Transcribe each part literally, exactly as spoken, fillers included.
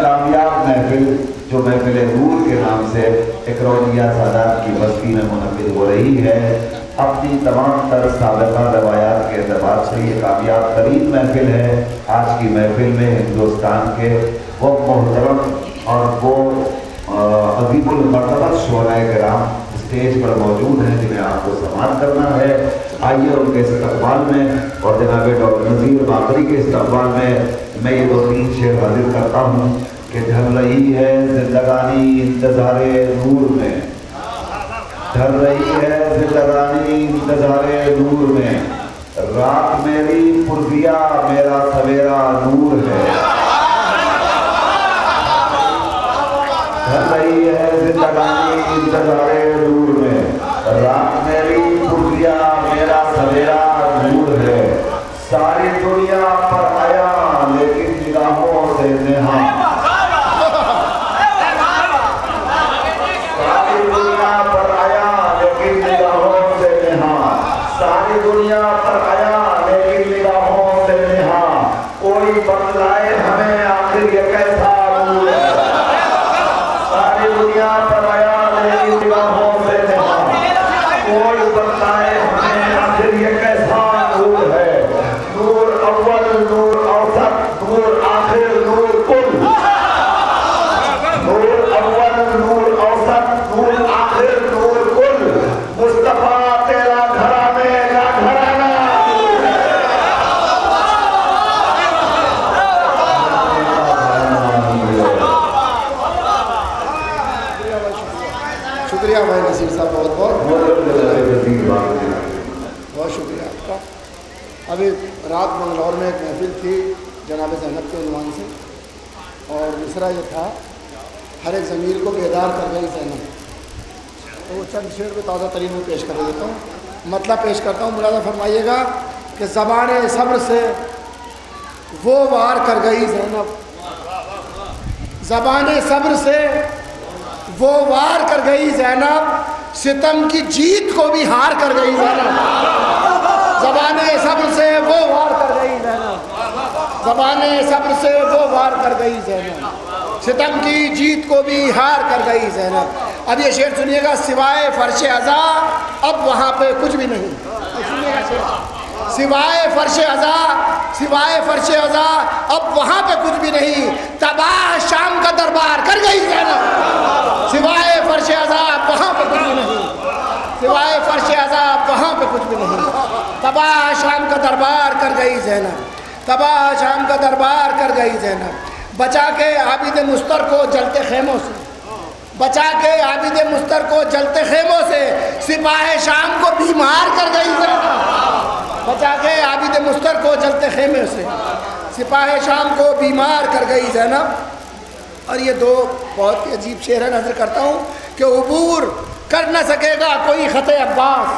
کامیاب محفل جو محفل نور کے نام سے اکرونیہ سادات کی بستی میں منعقد ہو رہی ہے، اپنی تمام تر سابقہ روایات کے اعتبار سے یہ کامیاب ترین محفل ہے۔ آج کی محفل میں ہندوستان کے وہ محترم اور وہ عظیم المرتبہ شعراء کرام اسٹیج پر موجود ہیں جنہیں آپ کو سماعت کرنا ہے۔ آئیے ان کے استقبال میں اور جناب ڈاکٹر نذیر باقری کے استقبال میں میں یہ دو تین شعر حاضر کرتا ہوں کہ ڈھل رہی ہے زندگانی انتظار نور میں، ڈھل رہی ہے زندگانی انتظار نور میں، رات میری پرزیا میرا سویرا نور ہے، ڈھل رہی ہے زندگانی انتظار نور میں، رات میری پرزیا میرا سویرا نور ہے، ساری دنیا پر آیا لیکن نگاہوں سے نہا، ساری دنیا پر آیا لیکن نگاہوں سے نہا، ساری دنیا پر آیا لیکن نگاہوں سے نہا، کوئی بتلائے ہمیں آخر یہ کیسا نور ہے، ساری دنیا پر آیا لیکن نگاہوں سے نہا، کوئی بتلائے ہمیں آخر یہ کیسا نور ہے، نور اول نور اوسط نور آخر نور کل، نور اول نور اوسط نور آخر نور کل، مصطفیٰ تیرا گھرانے کا گھرانہ شکریہ بھائی نصیر صاحب، بہت بہت بہت شکریہ آپ کا۔ ابھی رات بنگلور میں ایک محفل تھی جناب زینب کے عنوان سے، اور مصرع یہ تھا ہر ایک ضمیر کو بیدار کر گئی زینب، تو وہ چند شعر میں تازہ ترین میں پیش کر دیتا ہوں، مطلب پیش کرتا ہوں، ملاحظہ فرمائیے گا کہ زبان صبر سے وہ وار کر گئی زینب، زبان صبر سے وہ وار کر گئی زینب، ستم کی جیت کو بھی ہار کر گئی زینب، زبان صبر سے وہ وار کر گئی زینب، زبان صبر سے وہ وار کر گئی زینب، ستم کی جیت کو بھی ہار کر گئی زینب۔ اب یہ شعر سنیے گا، سوائے فرش عزا اب وہاں پہ کچھ بھی نہیں، سنیے گا شعر، سوائے فرش عزا سوائے فرش عزا اب وہاں پہ کچھ بھی نہیں، تباہ شام کا دربار کر گئی زینب، سوائے فرش عزا اب وہاں پہ کچھ بھی نہیں، سوائے فرش عزا اب وہاں پہ کچھ بھی نہیں، تباہ شام کا دربار کر گئی زینب، تباہ شام کا دربار کر گئی زینب، بچا کے عابد مستر کو جلتے خیموں سے، بچا کے عابد مستر کو جلتے خیموں سے، سپاہ شام کو بیمار کر گئی زینب، بچا کے عابد مستر کو جلتے خیمے سے، سپاہ شام کو بیمار کر گئی زینب۔ اور یہ دو بہت ہی عجیب شعر ہے، نظر کرتا ہوں کہ عبور کر نہ سکے گا کوئی خط عباس،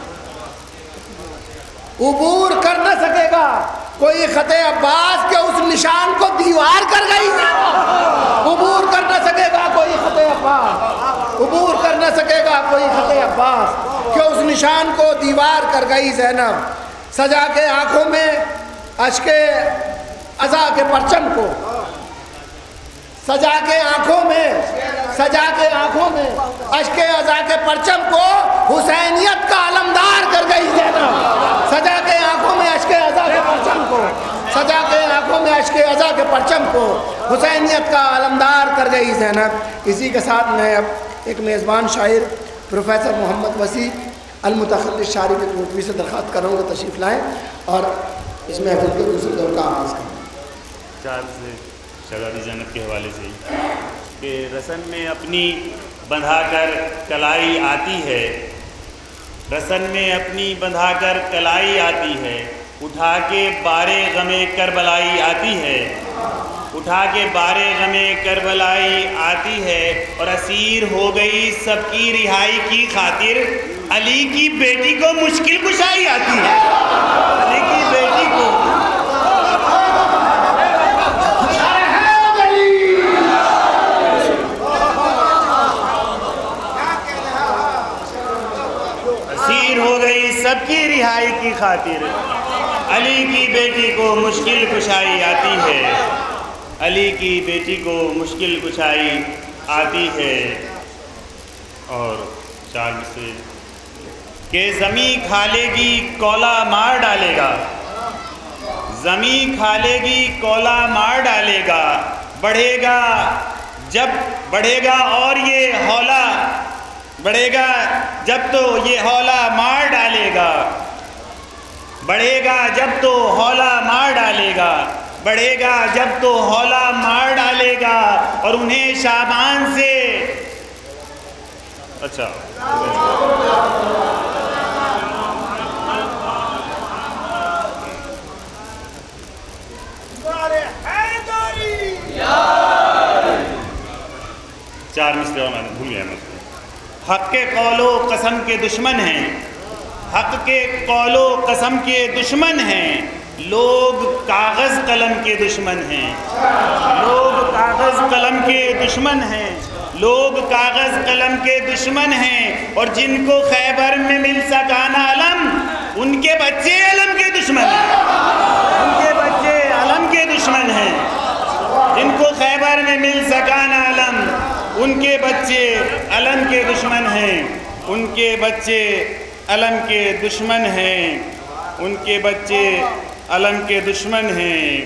عبور کر نہ سکے گا کوئی خط عباس، کہ اس نشان کو دیوار کر گئی زینب، عبور کر نہ سکے گا کوئی خط عباس، عبور کر نہ سکے گا کوئی خط عباس، کہ اس نشان کو دیوار کر گئی زینب، سجا کے آنکھوں میں اشک عزا کے پرچم کو، سجا کے آنکھوں میں سجا کے آنکھوں میں اشک عزا کے پرچم کو حسینیت کا علمدار کر گئی زینب، سجا کے آنکھوں میں اشک عزا کے پرچم کو، سجا کے آنکھوں میں اشک عزا کے پرچم کو حسینیت کا علمدار کر گئی زینب۔ اسی کے ساتھ میں اب ایک میزبان شاعر پروفیسر محمد وسیع المتخلص شاعری کے کوٹوی سے درخواست کر رہا ہوں کہ تشریف لائیں اور اس محفل کے دوسرے دور کا آغاز کریں۔ چار سے شہزادی زینب کے حوالے سے کہ رسن میں اپنی بندھا کر کلائی آتی ہے، رسن میں اپنی بندھا کر کلائی آتی ہے، اٹھا کے بارے غمِ کربلائی آتی ہے، اٹھا کے بارے غمِ کربلائی آتی ہے، اور اسیر ہو گئی سب کی رہائی کی خاطر علی کی بیٹی کو مشکل کشائی آتی ہے، علی کی بیٹی کو اسیر ہو گئی سب کی رہائی کی خاطر علی کی بیٹی کو مشکل کشائی آتی ہے، علی کی بیٹی کو مشکل کشائی آتی ہے، اور چار مصرے کہ زمین کھا لے گی کولا مار ڈالے گا، زمین کھا لے گی کولا مار ڈالے گا، بڑھے گا جب بڑھے گا اور یہ ہولا بڑھے گا جب تو یہ ہولا مار ڈالے گا، بڑھے گا جب تو ہولا مار ڈالے گا، بڑھے گا جب تو ہولا مار ڈالے گا، اور انہیں شعبان سے اچھا چار مصرے اور میں نے بھول گیا مجھے۔ حق کے قول و قسم کے دشمن ہیں، حق کے قول و قسم کے دشمن ہیں، لوگ کاغذ قلم کے دشمن ہیں، لوگ کاغذ قلم کے دشمن ہیں، لوگ کاغذ قلم کے دشمن ہیں، اور جن کو خیبر میں مل سکا نہ علم ان کے بچے علم کے دشمن ہیں، ان کے بچے علم کے دشمن ہیں، جن کو خیبر میں مل سکا نہ علم ان کے بچے علم کے دشمن ہیں، ان کے بچے علم کے دشمن ہیں، ان کے بچے علم کے دشمن ہیں،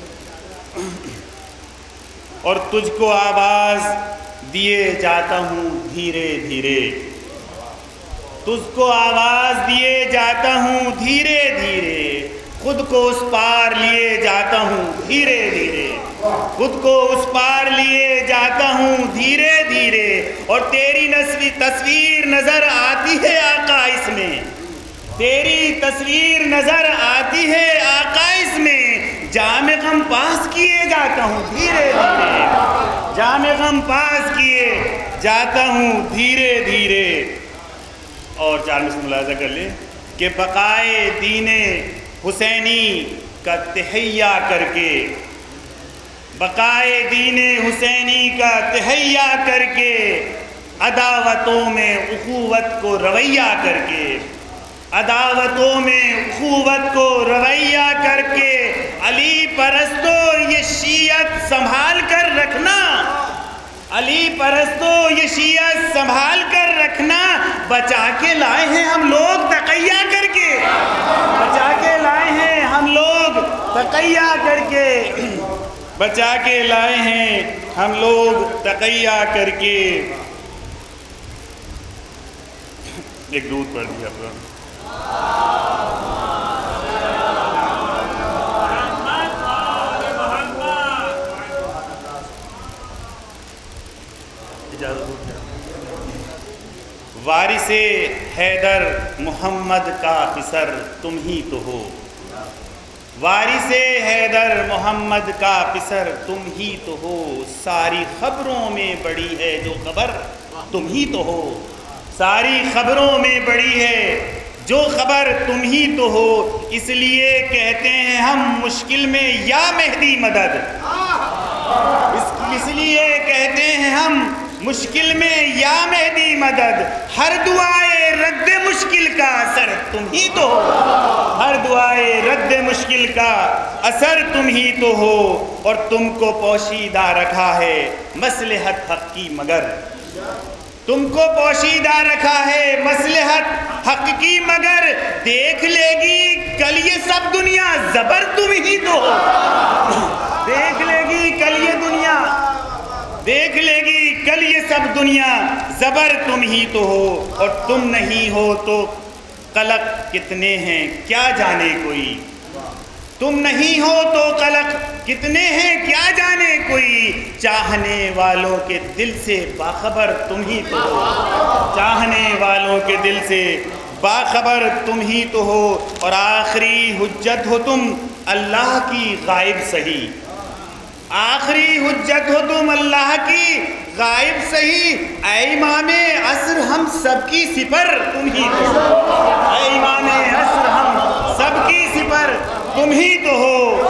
اور تجھ کو آواز دیے جاتا ہوں دھیرے دھیرے، تجھ کو آواز دیے جاتا ہوں دھیرے دھیرے، خود کو اس پار لیے جاتا ہوں دھیرے دھیرے، خود کو اس پار لیے جاتا ہوں دھیرے دھیرے، اور تیری تصویر نظر آتی ہے آقا اس میں، تیری تصویر نظر آتی ہے آقا اس میں، جام غم پاس کیے جاتا ہوں دھیرے دھیرے، جام غم پاس کیے جاتا ہوں دھیرے دھیرے۔ اور چار مصرے ملاحظہ کر لیں کہ بقائے دین حسینی کا تہیہ کر کے، بقائے دین حسینی کا تہیہ کر کے، عداوتوں میں اخوت کو رویہ کر کے، عداوتوں میں اخوت کو رویہ کر کے، علی پرستو یہ شیعت سنبھال کر رکھنا، علی پرستو یہ شیعت سنبھال کر رکھنا، بچا کے لائے ہیں ہم لوگ تقیہ کر کے، بچا کے لائے ہیں ہم لوگ تقیہ کر کے، بچا کے لائے ہیں ہم لوگ تقیہ کر کے۔ ایک دودھ پڑھ دیا اپنا وارث حیدر محمد کا پسر تم ہی تو ہو، وارث حیدر محمد کا پسر تم ہی تو ہو، ساری خبروں میں بڑی ہے جو خبر تم ہی تو ہو، ساری خبروں میں بڑی ہے جو خبر تم ہی تو ہو، اس لیے کہتے ہیں ہم مشکل میں یا مہدی مدد، اس لیے کہتے ہیں ہم مشکل میں یا مہدی مدد، ہر دعائے رد مشکل کا اثر تم ہی تو ہو، ہر دعائے رد مشکل کا اثر تم ہی تو ہو، اور تم کو پوشیدہ رکھا ہے مصلحت حق کی مگر، تم کو پوشیدہ رکھا ہے مصلحت حق کی مگر، دیکھ لے گی کل یہ سب دنیا زبر تم ہی تو ہو، دیکھ لے گی کل یہ دنیا دیکھ لے گی کل یہ سب دنیا زبر تم ہی تو ہو، اور تم نہیں ہو تو قلق کتنے ہیں کیا جانے کوئی، تم نہیں ہو تو قلق کتنے ہیں کیا جانے کوئی، چاہنے والوں کے دل سے باخبر تم ہی تو ہو، چاہنے والوں کے دل سے باخبر تم ہی تو ہو، اور آخری حجت ہو تم اللہ کی غائب سہی، آخری حجت ہو تم اللہ کی غائب سہی، اے امام عصر ہم سب کی سپر تم ہی تو ہو، اے امام عصر ہم سب کی سپر تم ہی تو ہو۔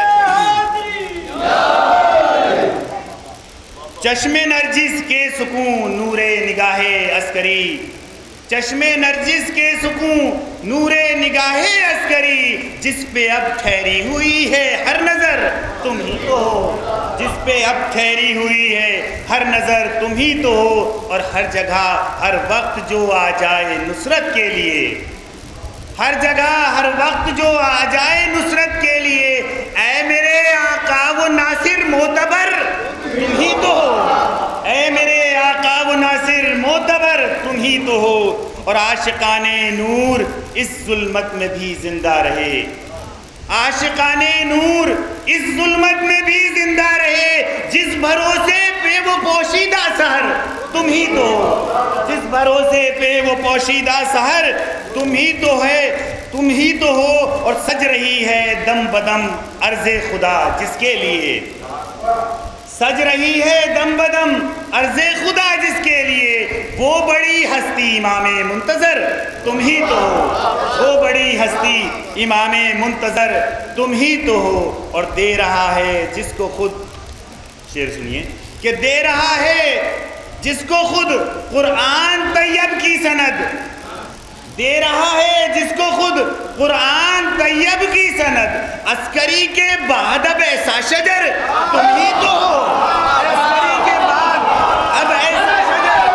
چشم نرجس کے سکون نور نگاہ عسکری، چشم نرجس کے سکون نور نگاہ عسکری، جس پہ اب ٹھہری ہوئی ہے ہر نظر تم ہی تو ہو، جس پہ اب ٹھہری ہوئی ہے ہر نظر تم ہی تو ہو، اور ہر جگہ ہر وقت جو آ جائے نصرت کے لیے، ہر جگہ ہر وقت جو آ جائے نصرت کے لیے، اے میرے آقا و ناصر معتبر تم ہی تو ہو، اے میرے آقا و ناصر معتبر تم ہی تو ہو، اور عاشقان نور اس ظلمت میں بھی زندہ رہے، عاشقان نور اس ظلمت میں بھی زندہ رہے، جس بھروسے پہ وہ پوشیدہ سحر تم ہی تو ہو، جس بھروسے پہ وہ پوشیدہ سحر تم ہی تو ہے، تم ہی تو ہو، اور سج رہی ہے دم بدم عرض خدا جس کے لیے، سج رہی ہے دم بدم عرض خدا جس کے لیے، وہ بڑی ہستی امام منتظر تم ہی تو ہو، وہ بڑی ہستی امام منتظر تم ہی تو ہو، اور دے رہا ہے جس کو خود، شعر سنیے، کہ دے رہا ہے جس کو خود قرآن طیب کی سند، دے رہا ہے جس کو خود قرآن طیب کی سند، عسکری کے بعد اب ایسا شجر تم ہی تو ہو، عسکری کے بعد اب ایسا شجر،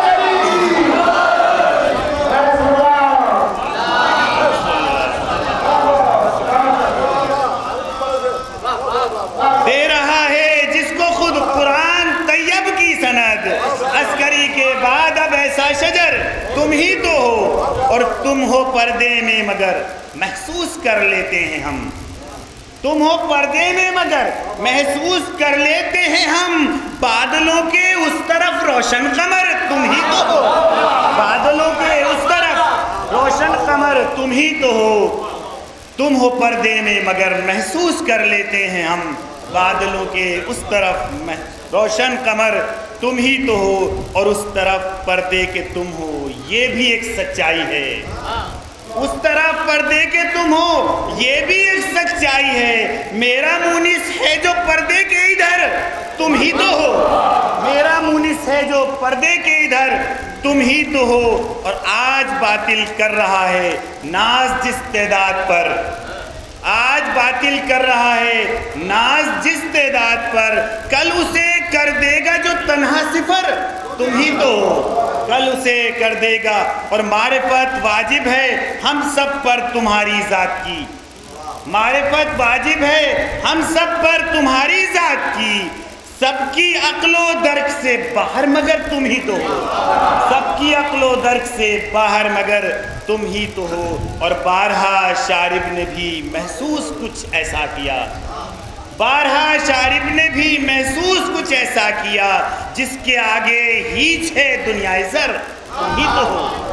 دے رہا ہے جس کو خود قرآن طیب کی سند، عسکری کے بعد اب ایسا شجر تم ہی تو ہو، اور تم ہو پردے میں مگر محسوس کر لیتے ہیں ہم، تم ہو پردے میں مگر محسوس کر لیتے ہیں ہم، بادلوں کے اس طرف روشن قمر تم ہی تو ہو، بادلوں کے اس طرف روشن قمر تم ہی تو ہو، تم ہو پردے میں مگر محسوس کر لیتے ہیں ہم، بادلوں کے اس طرف روشن قمر تم ہی تو ہو، اور اس طرف پردے کے تم ہو، یہ بھی ایک سچائی ہے، اس طرف پردے کے تم ہو یہ بھی ایک سچائی ہے، میرا مونس ہے جو پردے کے ادھر تم ہی تو ہو، میرا مونس ہے جو پردے کے ادھر تم ہی تو ہو، اور آج باطل کر رہا ہے ناز جس تعداد پر، آج باطل کر رہا ہے ناز جس تعداد پر، کل اسے کر دے گا جو تنہا صفر تم ہی تو ہو، کل اسے کر دے گا، اور معرفت واجب ہے ہم سب پر تمہاری ذات کی، معرفت واجب ہے ہم سب پر تمہاری ذات کی، سب کی عقل و درک سے باہر مگر تم ہی تو ہو، سب کی عقل و درک سے باہر مگر تم ہی تو ہو، اور بارہا شارب نے بھی محسوس کچھ ایسا کیا، بارہا شارب نے بھی محسوس کچھ ایسا کیا، جس کے آگے ہیچ ہے دنیا زر تم ہی تو ہو،